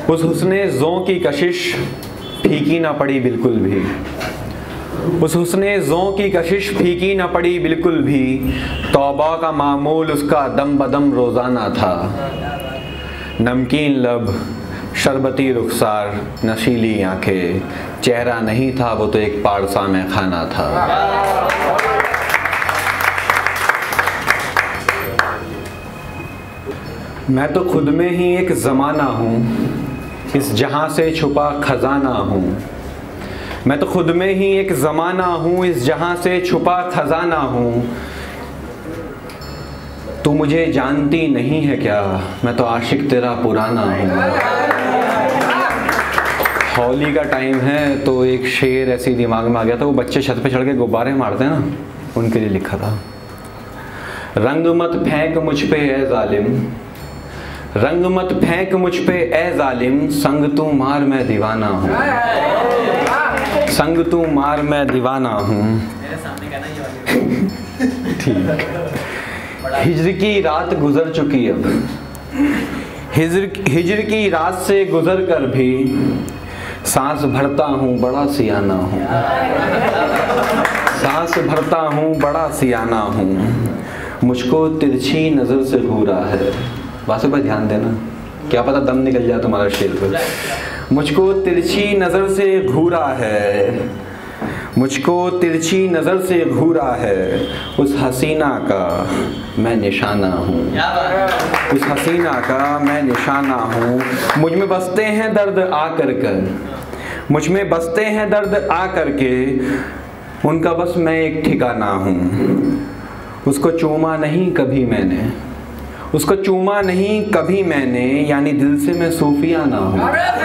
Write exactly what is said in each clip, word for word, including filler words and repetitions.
उस हुस्ने ज़ों की कशिश फीकी ना पड़ी बिल्कुल भी, उस हुस्ने ज़ों की कशिश फीकी ना पड़ी बिल्कुल भी। तौबा का मामूल उसका दम बदम रोज़ाना था। नमकीन लब, शरबती रुखसार, नशीली आंखें, चेहरा नहीं था वो तो एक पारसा में खाना था। मैं तो खुद में ही एक ज़माना हूँ, इस जहाँ से छुपा खजाना हूँ। मैं तो खुद में ही एक ज़माना हूँ, इस जहाँ से छुपा खजाना हूँ। तू मुझे जानती नहीं है क्या, मैं तो आशिक तेरा पुराना हूँ। होली का टाइम है तो एक शेर ऐसी दिमाग में आ गया था, वो बच्चे छत पे चढ़ के गुब्बारे मारते हैं ना, उनके लिए लिखा था। रंग मत फेंक मुझ पे ए जालिम, रंग मत फेंक मुझ पे ए जालिम, संग तू मार मैं दीवाना हूँ, संग तू मार मैं दीवाना हूँ। ठीक। हिजर की रात गुजर चुकी अब, हिजर हिजर की रात से गुजर कर भी सांस भरता हूँ बड़ा सियाना हूँ, सांस भरता हूँ बड़ा सियाना हूँ। मुझको तिरछी नज़र से घूरा है, बातों पर ध्यान देना, क्या पता दम निकल जाए तुम्हारा शेर पर। मुझको तिरछी नज़र से घूरा है, मुझको तिरछी नज़र से घूरा है, उस हसीना का मैं निशाना हूँ, उस हसीना का मैं निशाना हूँ। मुझ में बसते हैं दर्द आ कर कर, मुझ में बसते हैं दर्द आ कर के, उनका बस मैं एक ठिकाना हूँ। उसको चूमा नहीं कभी मैंने, उसको चूमा नहीं कभी मैंने, यानी दिल से मैं सूफियाना हूँ।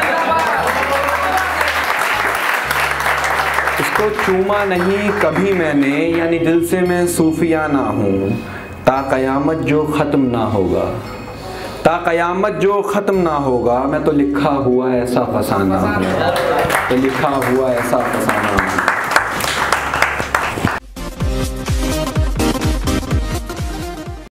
उसको चूमा नहीं कभी मैंने, यानी दिल से मैं सूफियाना हूँ। ता क़यामत जो ख़त्म ना होगा, ता क़यामत जो ख़त्म ना होगा, मैं तो लिखा हुआ ऐसा फसाना हूँ, तो लिखा हुआ ऐसा फसाना हूँ।